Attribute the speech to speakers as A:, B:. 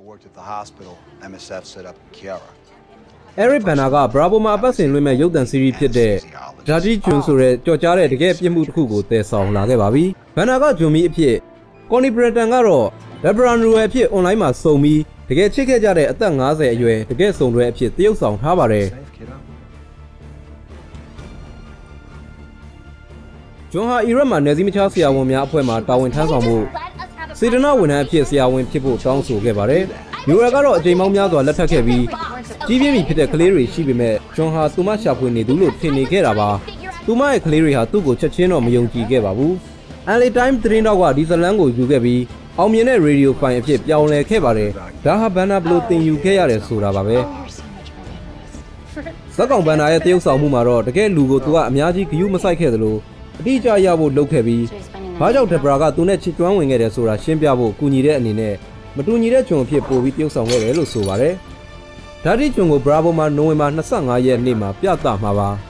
A: Eric Bana က Bravo မှာအပတ်စဉ်လွှင့်မဲ့ရုပ်သံစီးရီးဖြစ်တဲ့ Dirty June ဆိုတဲ့ကြော်ကြားတဲ့တကယ်ပြစ်မှုတစ်ခုကိုတည်ဆောင်လာခဲ့ပါပြီ။ Bana ကဂျွန်မီအဖြစ် Connie Bratton ကတော့ Deborah Rowe အဖြစ် online မှာစုံပြီးတကယ်ချစ်ခဲ့ကြတဲ့အသက်50အရွယ်တကယ်စုံတွဲအဖြစ်တရုပ်ဆောင်ထားပါတယ်။ဂျွန်ဟာအီရတ်မှာနယ်စည်းမခြားဆရာဝန်များအဖွဲ့မှတာဝန်ထမ်းဆောင်မှုစေတနာဝန်ထမ်းအဖြစ်ဆရာဝန်ဖြစ်ဖို့တောင်းဆိုခဲ့ပါတယ်။ယူရကတော့အကြိမ်ပေါင်းများစွာလက်ထပ်ခဲ့ပြီးကြီးပြင်းပြီဖြစ်တဲ့ကလေးတွေရှိပေမဲ့ဂျွန်ဟာသူမရှာဖွေနေသူလို့ထင်နေခဲ့တာပါ။သူမရဲ့ကလေးတွေဟာသူ့ကိုချက်ချင်းတော့မယုံကြည်ခဲ့ပါဘူး။ LA Times သတင်းတောက်ကဒီဇလန်ကိုယူခဲ့ပြီးအောင်မြင်တဲ့ရေဒီယိုဖိုင်အဖြစ်ပြောင်းလဲခဲ့ပါတယ်။ဒါဟာဘန်နာဘလို့တင်ယူခဲ့ရတယ်ဆိုတာပါပဲ။ဇက်ကောင်ဘန်နာရဲ့တရုပ်ဆောင်မှုမှာတော့တကယ်လူကိုသူကအများကြီးဂယုမစိုက်ခဲ့သလိုအတိအကျရဖို့လုပ်ခဲ့ပြီးဘာကြောင့်ဒက်ဘရာကသူနဲ့ချစ်ကျွမ်းဝင်ခဲ့တယ်ဆိုတာရှင်းပြဖို့ကူညီတဲ့အနေနဲ့မတူညီတဲ့ဂျွန်အဖြစ်ပို့ပြီးတရုပ်ဆောင်ခဲ့တယ်လို့ဆိုပါတယ်။ဒါတိဂျွန်ကို Bravo မှာနိုဝင်ဘာ25ရက်နေ့မှာပြသမှာပါ။